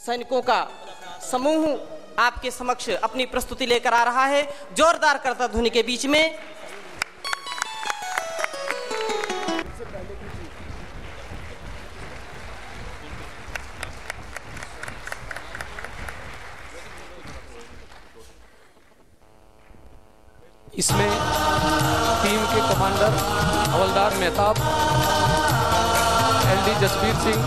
सैनिकों का समूह आपके समक्ष अपनी प्रस्तुति लेकर आ रहा है। जोरदार करता ध्वनि के बीच में इसमें टीम के commander havildar Mehtab, LD Jasbir Singh,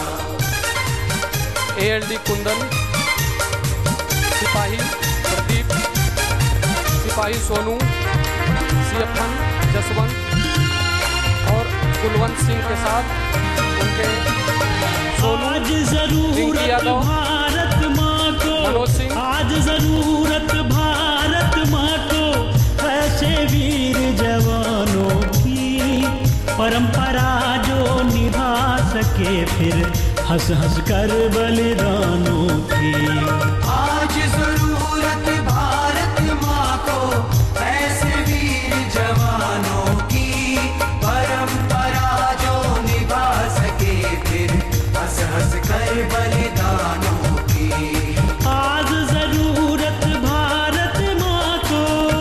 ALD Kundan, सिपाही प्रदीप, सिपाही सोनू, सीएफएन जसवंत और कुलवंत सिंह के साथ उनके सोनू, रिंकी यादव, मनोज सिंह। आज जरूरत भारत माँ को ऐसे वीर जवानों की, परंपरा जो निभा सके फिर हंस हंस कर बलिदानों की। आज जरूरत भारत माँ को ऐसे वीर जवानों की, परंपरा जो निभा सके फिर हंस हंस कर बलिदानों की। आज जरूरत भारत माँ को,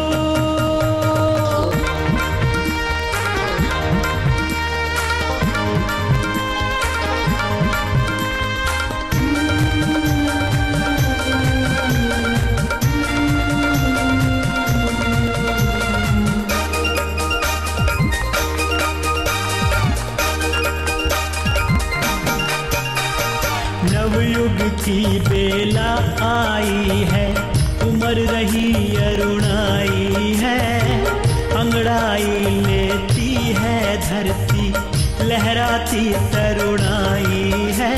नवयुग की बेला आई है, उम्र रही अरुणाई है, अंगड़ाई लेती है धरती, लहराती तरुणाई है।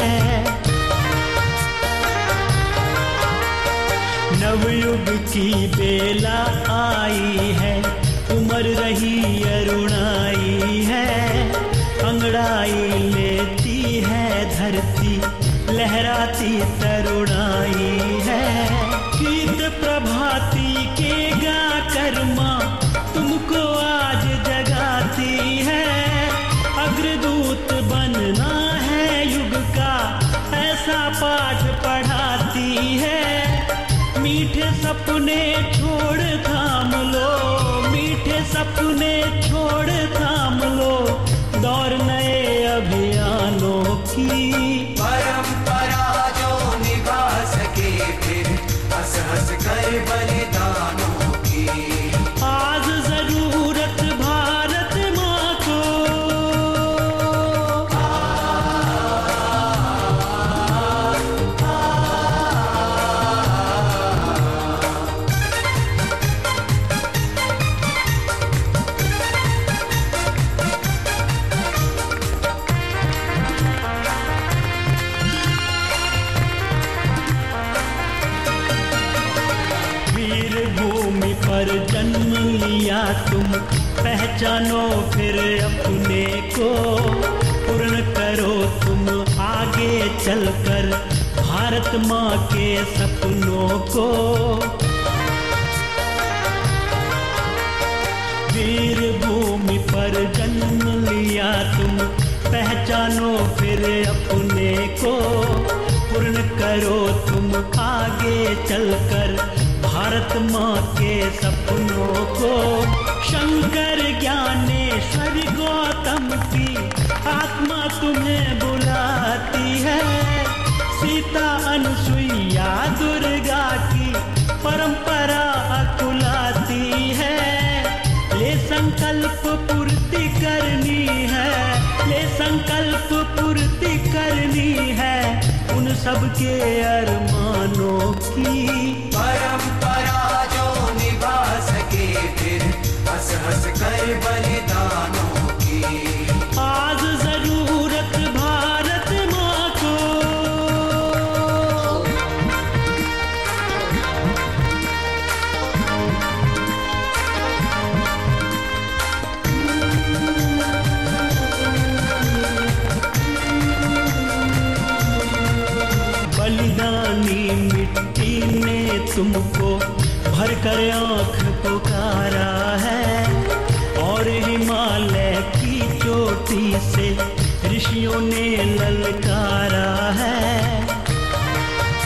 नवयुग की बेला आई है, उम्र रही अरुणाई है, अंगड़ाई लेती है धरती, लहराती तरुणाई है। गीत प्रभाती के गा कर माँ तुमको आज जगाती है, अग्रदूत बनना है युग का ऐसा पाठ पढ़ाती है। मीठे सपने छोड़ थाम लो, मीठे सपने छोड़ थाम लो, दौर नए अभियानों की। परंपरा जो निभा सके फिर हंस हंस कर बलिदानों की। आज जरूरत भारत माँ को, वीर भूमि पर जन्म लिया तुम, पहचानो फिर अपने को, पूर्ण करो तुम आगे चलकर भारत माँ के सपनों को। वीर भूमि पर जन्म लिया तुम, पहचानो फिर अपने को, पूर्ण करो तुम आगे चलकर भारत माँ के सपनों को। शंकर ज्ञानेश्वर गौतम की आत्मा तुम्हें बुलाती है, सीता अनुसुईया दुर्गा की परंपरा अकुलाती है। ले संकल्प पूर्ति करनी है, ले संकल्प पूर्ति करनी है उन सबके अरमानों की। परंपरा जो निभा सके फिर हंस हंस कर बलिदानों की। आज जरूरत भारत माँ को, बलिदानी मिट्टी ने तुमको भर कर आँख पुकारा है, और हिमालय की चोटी से ऋषियों ने ललकारा है।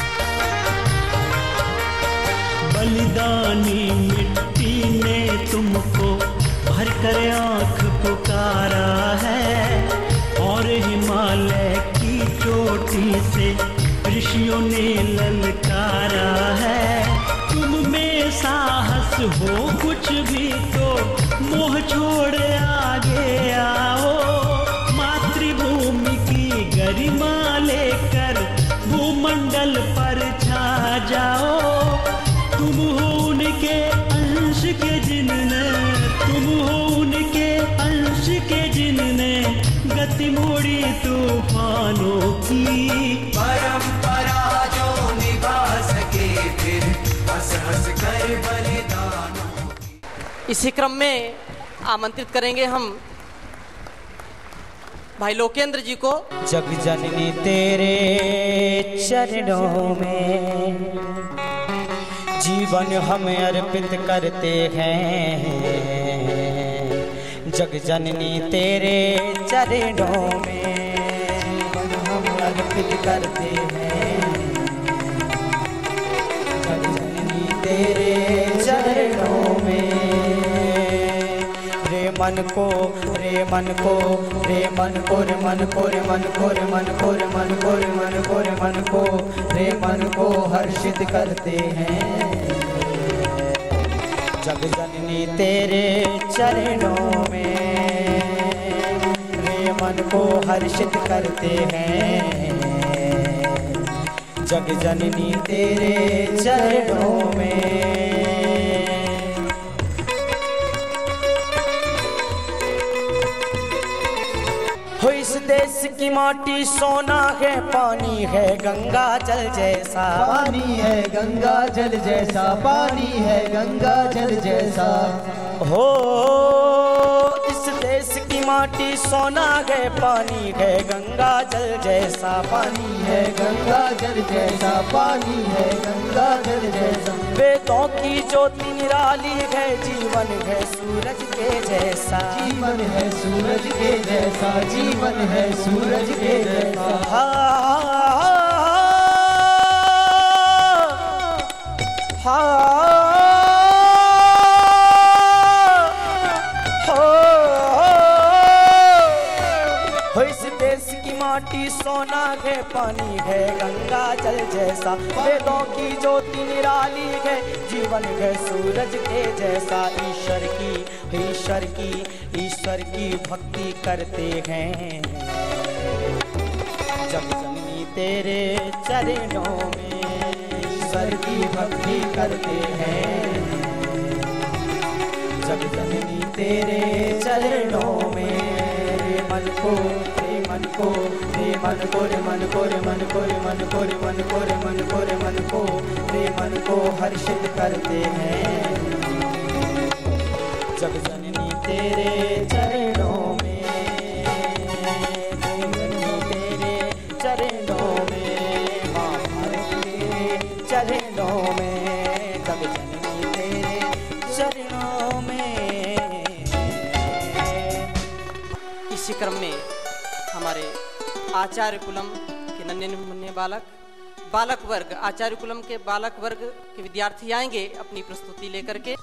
खलिहानी मिट्टी ने तुमको भर कर आँख पुकारा है, और हिमालय की चोटी से ऋषियों ने ललकारा है। तुम में साहस हो कुछ भी तो मोह छोड़ आगे आओ, मातृभूमि की गरिमा लेकर भूमंडल पर छा जाओ। तुम हो उनके अंश के जिनने, तुम हो उनके अंश के जिनने गति मोड़ी तूफानों की। परंपरा जो निभा सके फिर हंस हंस कर बलिदानों की। इसी क्रम में आमंत्रित करेंगे हम भाई लोकेंद्र जी को। जग जननी तेरे चरणों में जीवन हम अर्पित करते हैं, जग जननी तेरे चरणों में जीवन हम अर्पित करते हैं, जग जननी तेरे चरणों में। रे मन को रे मन को रे मन को रे मन को रे मन को रे मन को रे मन को रे मन को रे मन को रे मन को हर्षित करते हैं, जग जननी तेरे चरणों में रे मन को हर्षित करते हैं, जग जननी तेरे चरणों में। हो इस देश की माटी सोना है, पानी है गंगा जल जैसा, पानी है गंगा जल जैसा, पानी है गंगा जल जैसा। हो इस देश की माटी सोना है, पानी है गंगा जल जैसा, पानी है गंगा जल जैसा, पानी है गंगा जल जैसा। वेदों की ज्योति निराली है, जीवन है सूरज के जैसा, जीवन है सूरज के जैसा, जीवन है सूरज के जैसा। इस देश की माटी सोना है, पानी है गंगा जल जैसा, वेदों की ज्योति निराली है, जीवन है सूरज के जैसा। ईश्वर की भक्ति करते हैं, जग जननी तेरे चरणों में ईश्वर की भक्ति करते हैं, जग जननी तेरे चरणों में। रे मन को रे मन को रे मन को रे मन को रे मन को रे मन को रे मन को रे मन को रे मन को रे मन को हर्षित करते हैं, जग जननी तेरे चरणों में, जग जननी तेरे चरणों में, माँ भारत तेरे चरणों में, जग जननी तेरे चरणों में। इसी क्रम में हमारे आचार्य कुलम के नन्हे मुन्ने बालक वर्ग, आचार्य कुलम के बालक वर्ग के विद्यार्थी आएंगे अपनी प्रस्तुति लेकर के।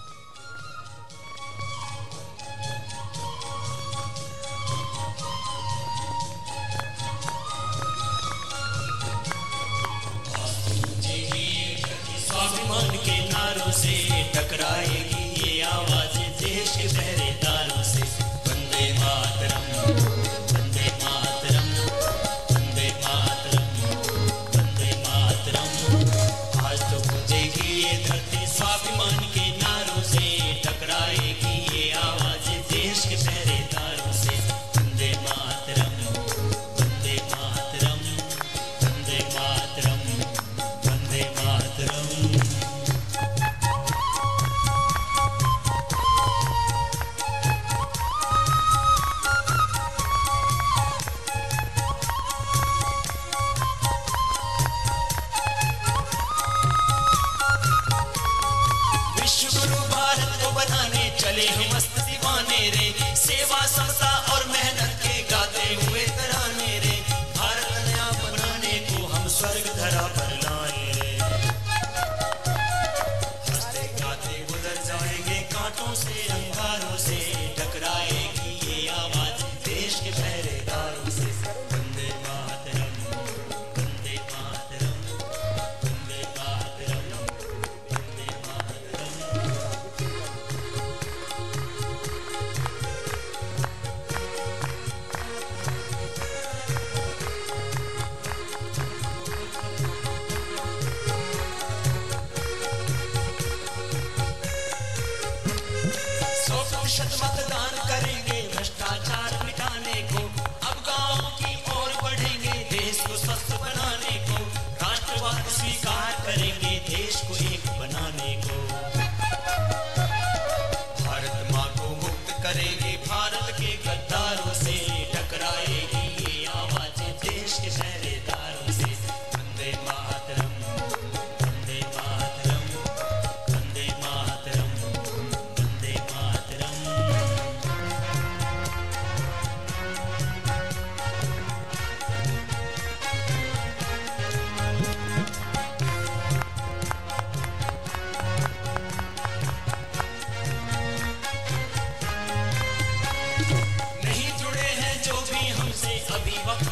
स्वाभिमान के नारों से टकराएगी ये आवाज देश के पहरेदारों से। वंदे मातरम, वंदे मातरम, वंदे मातरम, वंदे मातरम। आज तो गूंजेगी ये धरती स्वाभिमान के नारों से टकराएगी ये आवाज देश के पहरेदारों से। वंदे मातरम, वंदे मातरम, वंदे मातरम, वंदे मातरम।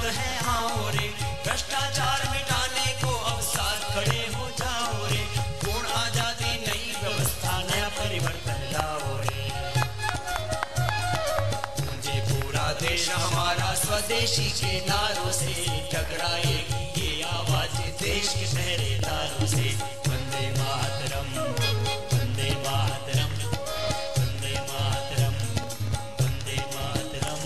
है आओ रे, भ्रष्टाचार मिटाने को अब साथ खड़े हो जाओ रे, पूर्ण आजादी नई व्यवस्था नया परिवर्तन लाओ रे। मुझे पूरा देश हमारा स्वदेशी के नारों से, टकराएगी ये आवाज देश के पहरेदारों से। वंदे मातरम, वंदे मातरम, वंदे मातरम, वंदे मातरम।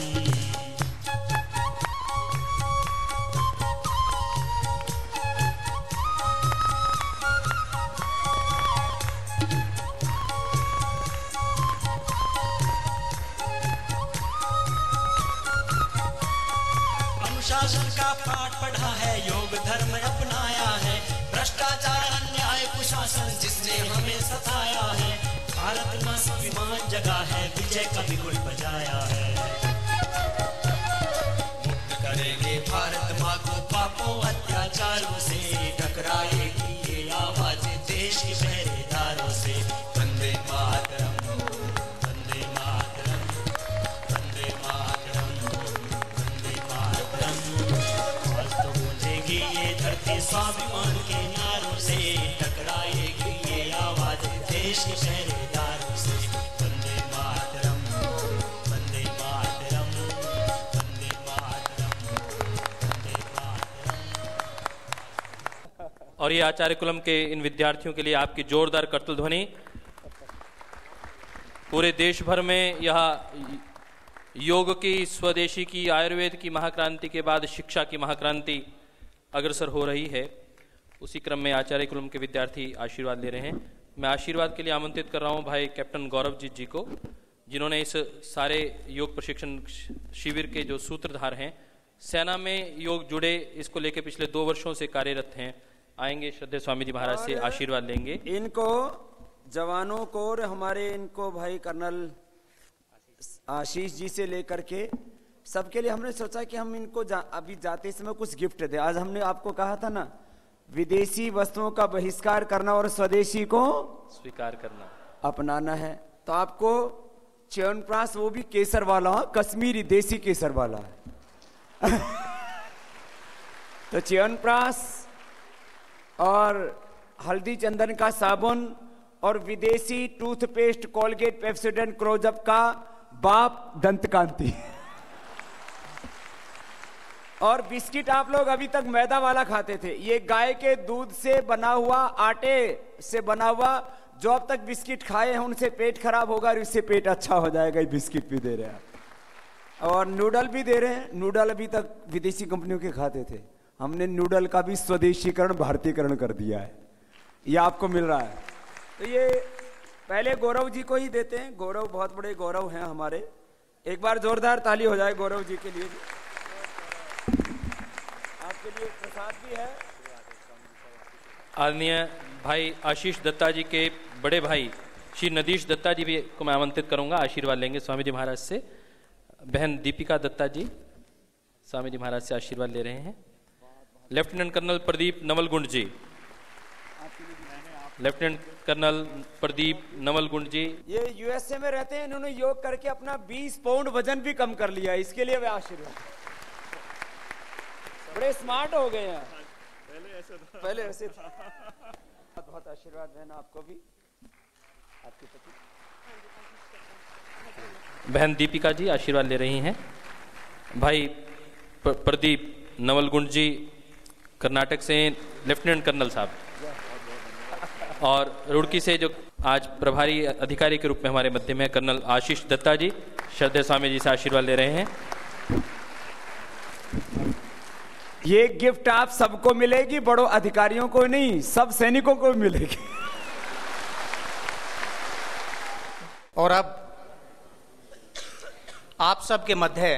अनुशासन का पाठ पढ़ा है, योग धर्म अपनाया है, भ्रष्टाचार अन्याय कुशासन जिसने हमें सताया है, भारत मां स्वाभिमान जगा है, विजय का बिगुल बजाया है। मुक्त करेंगे भारत मां को पापों अत्याचारों से, टकराएगी ये आवाज देश के पहरेदारों से। वंदे मातरम, वंदे मातरम, वंदे मातरम, वंदे मातरम। आज तो गूंजेगी ये धरती स्वाभिमान के नारों से, टकराएगी ये आवाज देश के पहरेदारों से। वंदे मातरम, वंदे मातरम, वंदे मातरम, वंदे मातरम। और ये आचार्य कुलम के इन विद्यार्थियों के लिए आपकी जोरदार करतल ध्वनि। पूरे देश भर में यह योग की, स्वदेशी की, आयुर्वेद की महाक्रांति के बाद शिक्षा की महाक्रांति अग्रसर हो रही है। उसी क्रम में आचार्य कुलम के विद्यार्थी आशीर्वाद ले रहे हैं। मैं आशीर्वाद के लिए आमंत्रित कर रहा हूं भाई कैप्टन गौरवजीत जी को, जिन्होंने इस सारे योग प्रशिक्षण शिविर के जो सूत्रधार हैं, सेना में योग जुड़े, इसको लेकर पिछले 2 वर्षों से कार्यरत हैं। आएंगे श्रद्धेय स्वामी जी महाराज से आशीर्वाद लेंगे। इनको जवानों को और हमारे इनको भाई कर्नल आशीष जी से लेकर के सबके लिए हमने सोचा कि हम इनको अभी जाते समय कुछ गिफ्ट दे। आज हमने आपको कहा था ना, विदेशी वस्तुओं का बहिष्कार करना और स्वदेशी को स्वीकार करना, अपनाना है। तो आपको च्यवनप्राश, वो भी केसर वाला, कश्मीरी देसी केसर वाला है। तो च्यवनप्राश और हल्दी चंदन का साबुन और विदेशी टूथपेस्ट कोलगेट, पेप्सोडेंट, क्लोजअप का बाप दंतकांति और बिस्किट आप लोग अभी तक मैदा वाला खाते थे, ये गाय के दूध से बना हुआ, आटे से बना हुआ, जो अब तक बिस्किट खाए हैं उनसे पेट खराब होगा और इससे पेट अच्छा हो जाएगा। ये बिस्किट भी दे रहे हैं और नूडल भी दे रहे हैं। नूडल अभी तक विदेशी कंपनियों के खाते थे, हमने नूडल का भी स्वदेशीकरण, भारतीयकरण कर दिया है। ये आपको मिल रहा है। तो ये पहले गौरव जी को ही देते हैं। गौरव बहुत बड़े गौरव हैं हमारे। एक बार जोरदार ताली हो जाए गौरव जी के लिए भी। आपके लिए प्रसाद भी है। आदरणीय भाई आशीष दत्ता जी के बड़े भाई श्री नदीश दत्ता जी भी को मैं आमंत्रित करूंगा, आशीर्वाद लेंगे स्वामी जी महाराज से। बहन दीपिका दत्ता जी स्वामी जी महाराज से आशीर्वाद ले रहे हैं। Lieutenant colonel Pradeep Navalgund ji, lieutenant colonel Pradeep Navalgund ji, ये यूएसए में रहते हैं। इन्होंने योग करके अपना 20 पाउंड वजन भी कम कर लिया, इसके लिए वे आशीर्वाद। बड़े स्मार्ट हो गए हैं, पहले ऐसे था। बहुत आशीर्वाद बहन आपको भी, आपके पति। बहन दीपिका जी आशीर्वाद ले रही हैं। भाई प्रदीप नवलगुंड जी कर्नाटक से, लेफ्टिनेंट कर्नल साहब, और रुड़की से जो आज प्रभारी अधिकारी के रूप में हमारे मध्य में कर्नल आशीष दत्ता जी, श्रद्धेय स्वामी जी से आशीर्वाद ले रहे हैं। ये गिफ्ट आप सबको मिलेगी, बड़ों अधिकारियों को नहीं, सब सैनिकों को मिलेगी। और अब आप सबके मध्य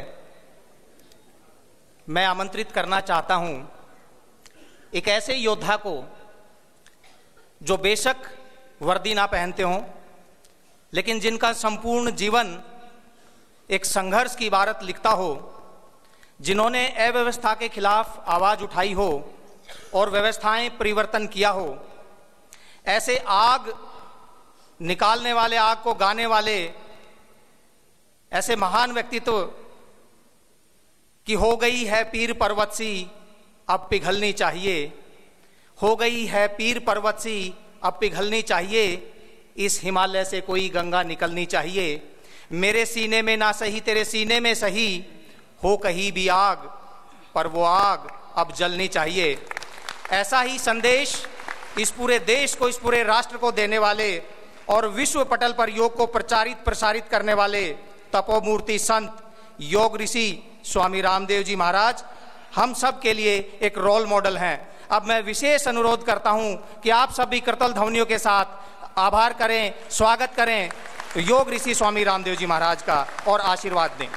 मैं आमंत्रित करना चाहता हूं एक ऐसे योद्धा को जो बेशक वर्दी ना पहनते हों, लेकिन जिनका संपूर्ण जीवन एक संघर्ष की इबारत लिखता हो, जिन्होंने अव्यवस्था के खिलाफ आवाज उठाई हो और व्यवस्थाएं परिवर्तन किया हो। ऐसे आग निकालने वाले, आग को गाने वाले ऐसे महान व्यक्तित्व कि हो गई है पीर पर्वत सी अब पिघलनी चाहिए, हो गई है पीर पर्वत सी अब पिघलनी चाहिए, इस हिमालय से कोई गंगा निकलनी चाहिए। मेरे सीने में ना सही तेरे सीने में सही, हो कहीं भी आग पर वो आग अब जलनी चाहिए। ऐसा ही संदेश इस पूरे देश को, इस पूरे राष्ट्र को देने वाले और विश्व पटल पर योग को प्रसारित करने वाले तपोमूर्ति संत योग ऋषि स्वामी रामदेव जी महाराज हम सब के लिए एक रोल मॉडल हैं। अब मैं विशेष अनुरोध करता हूं कि आप सभी करतल ध्वनियों के साथ आभार करें, स्वागत करें योग ऋषि स्वामी रामदेव जी महाराज का और आशीर्वाद दें।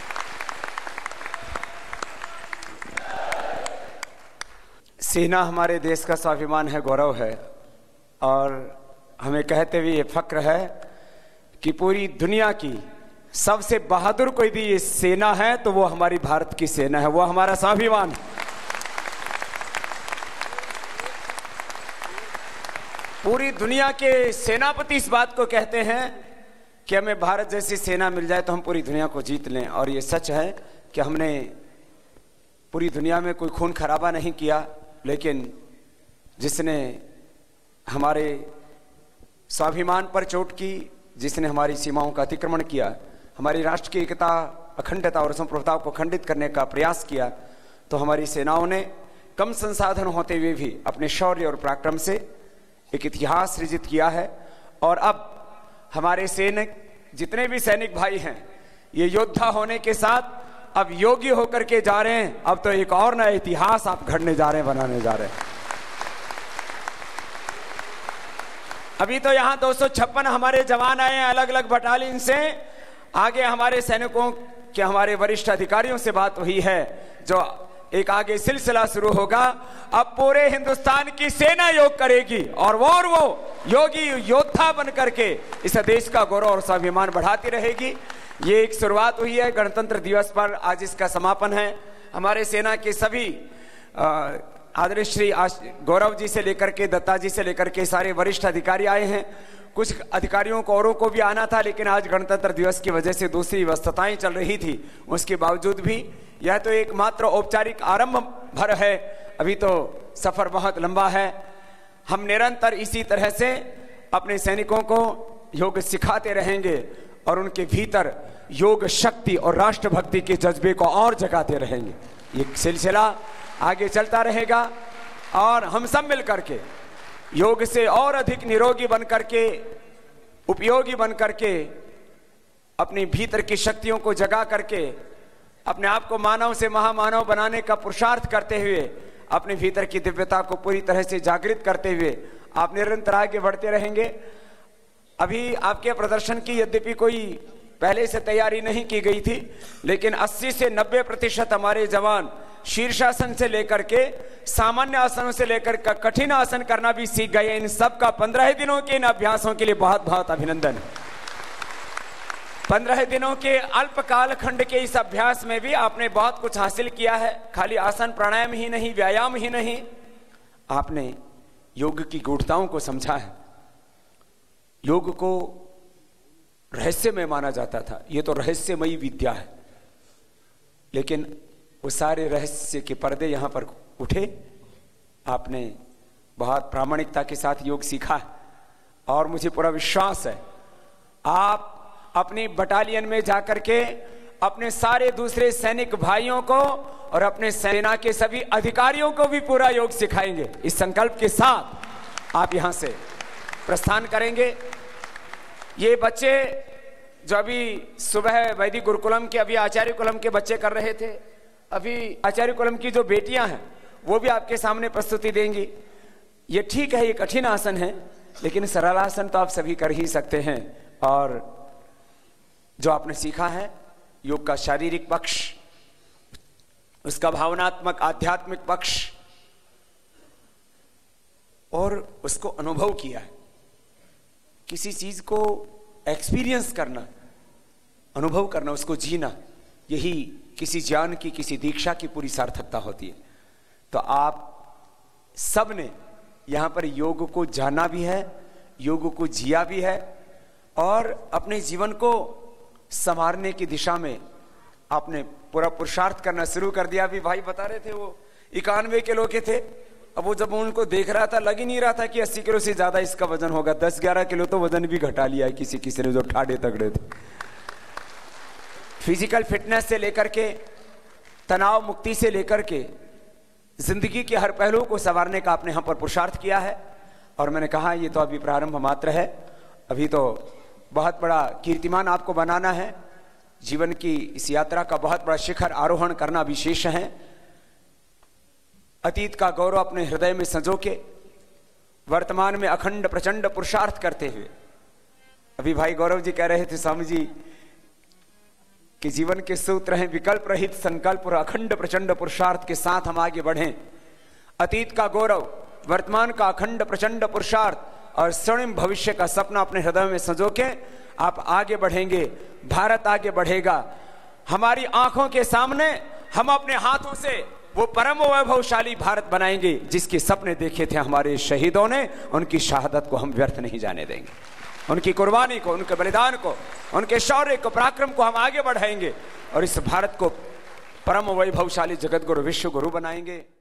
सेना हमारे देश का स्वाभिमान है, गौरव है, और हमें कहते हुए ये फक्र है कि पूरी दुनिया की सबसे बहादुर कोई भी ये सेना है तो वो हमारी भारत की सेना है, वो हमारा स्वाभिमान है। पूरी दुनिया के सेनापति इस बात को कहते हैं कि हमें भारत जैसी सेना मिल जाए तो हम पूरी दुनिया को जीत लें, और ये सच है कि हमने पूरी दुनिया में कोई खून खराबा नहीं किया, लेकिन जिसने हमारे स्वाभिमान पर चोट की, जिसने हमारी सीमाओं का अतिक्रमण किया, हमारी राष्ट्र की एकता, अखंडता और संप्रभुता को खंडित करने का प्रयास किया, तो हमारी सेनाओं ने कम संसाधन होते हुए भी अपने शौर्य और पराक्रम से एक इतिहास सृजित किया है। और अब हमारे सैनिक, जितने भी सैनिक भाई हैं, ये योद्धा होने के साथ अब योगी होकर के जा रहे हैं। अब तो एक और नया इतिहास आप घड़ने जा रहे हैं, बनाने जा रहे हैं। अभी तो यहाँ 256 हमारे जवान आए हैं अलग अलग बटालियन से। आगे हमारे सैनिकों के, हमारे वरिष्ठ अधिकारियों से बात हुई है, जो एक आगे सिलसिला शुरू होगा। अब पूरे हिंदुस्तान की सेना योग करेगी और वो योगी योद्धा बन करके इस देश का गौरव और स्वाभिमान बढ़ाती रहेगी। ये एक शुरुआत हुई है गणतंत्र दिवस पर, आज इसका समापन है। हमारे सेना के सभी आदरणीय श्री गौरव जी से लेकर के, दत्ता जी से लेकर के सारे वरिष्ठ अधिकारी आए हैं। कुछ अधिकारियों को, औरों को भी आना था, लेकिन आज गणतंत्र दिवस की वजह से दूसरी व्यस्तताएं चल रही थी। उसके बावजूद भी यह तो एक मात्र औपचारिक आरंभ भर है, अभी तो सफर बहुत लंबा है। हम निरंतर इसी तरह से अपने सैनिकों को योग सिखाते रहेंगे और उनके भीतर योग शक्ति और राष्ट्रभक्ति के जज्बे को और जगाते रहेंगे। ये सिलसिला आगे चलता रहेगा और हम सब मिल करके योग से और अधिक निरोगी बन करके, उपयोगी बन करके, अपने भीतर की शक्तियों को जगा करके, अपने आप को मानव से महामानव बनाने का पुरुषार्थ करते हुए, अपने भीतर की दिव्यता को पूरी तरह से जागृत करते हुए आप निरंतर आगे बढ़ते रहेंगे। अभी आपके प्रदर्शन की यद्यपि कोई पहले से तैयारी नहीं की गई थी, लेकिन 80 से 90% हमारे जवान शीर्षासन से लेकर के सामान्य आसनों से लेकर कठिन आसन करना भी सीख गए। इन सब का 15 दिनों के इन अभ्यासों के लिए बहुत बहुत अभिनंदन। 15 दिनों के अल्पकाल खंड के इस अभ्यास में भी आपने बहुत कुछ हासिल किया है। खाली आसन प्राणायाम ही नहीं, व्यायाम ही नहीं, आपने योग की गूढ़ताओं को समझा है। योग को रहस्यमय माना जाता था, ये तो रहस्यमयी विद्या है, लेकिन वो सारे रहस्य के पर्दे यहां पर उठे। आपने बहुत प्रामाणिकता के साथ योग सीखा है और मुझे पूरा विश्वास है आप अपनी बटालियन में जाकर के अपने सारे दूसरे सैनिक भाइयों को और अपने सेना के सभी अधिकारियों को भी पूरा योग सिखाएंगे। इस संकल्प के साथ आप यहां से प्रस्थान करेंगे। ये बच्चे जो अभी सुबह वैदिक गुरुकुलम के, अभी आचार्य कुलम के बच्चे कर रहे थे, अभी आचार्य कुलम की जो बेटियां हैं वो भी आपके सामने प्रस्तुति देंगी। ये ठीक है, ये कठिन आसन है, लेकिन सरल आसन तो आप सभी कर ही सकते हैं। और जो आपने सीखा है योग का शारीरिक पक्ष, उसका भावनात्मक आध्यात्मिक पक्ष, और उसको अनुभव किया है। किसी चीज को एक्सपीरियंस करना, अनुभव करना, उसको जीना, यही किसी ज्ञान की, किसी दीक्षा की पूरी सार्थकता होती है। तो आप सब ने यहां पर योग को जाना भी है, योग को जिया भी है, और अपने जीवन को संवारने की दिशा में आपने पूरा पुरुषार्थ करना शुरू कर दिया। अभी भाई बता रहे थे वो 91 किलो के थे, अब वो जब उनको देख रहा था लग ही नहीं रहा था कि 80 किलो से ज्यादा इसका वजन होगा। 10-11 किलो तो वजन भी घटा लिया है किसी किसी ने जो ठाड़े तगड़े थे। फिजिकल फिटनेस से लेकर के तनाव मुक्ति से लेकर के जिंदगी के हर पहलू को संवारने का आपने यहाँ पर पुरुषार्थ किया है। और मैंने कहा ये तो अभी प्रारंभ मात्र है, अभी तो बहुत बड़ा कीर्तिमान आपको बनाना है। जीवन की इस यात्रा का बहुत बड़ा शिखर आरोहण करना विशेष है। अतीत का गौरव अपने हृदय में संजो के वर्तमान में अखंड प्रचंड पुरुषार्थ करते हुए, अभी भाई गौरव जी कह रहे थे स्वामी जी कि जीवन के सूत्र हैं विकल्प रहित संकल्प और अखंड प्रचंड पुरुषार्थ के साथ हम आगे बढ़ें। अतीत का गौरव, वर्तमान का अखंड प्रचंड पुरुषार्थ और स्वर्णिम भविष्य का सपना अपने हृदय में संजो के आप आगे बढ़ेंगे। भारत आगे बढ़ेगा। हमारी आंखों के सामने हम अपने हाथों से वो परम वैभवशाली भारत बनाएंगे जिसके सपने देखे थे हमारे शहीदों ने। उनकी शहादत को हम व्यर्थ नहीं जाने देंगे, उनकी कुर्बानी को, उनके बलिदान को, उनके शौर्य को, पराक्रम को हम आगे बढ़ाएंगे और इस भारत को परम वैभवशाली जगत गुरु विश्व गुरु बनाएंगे।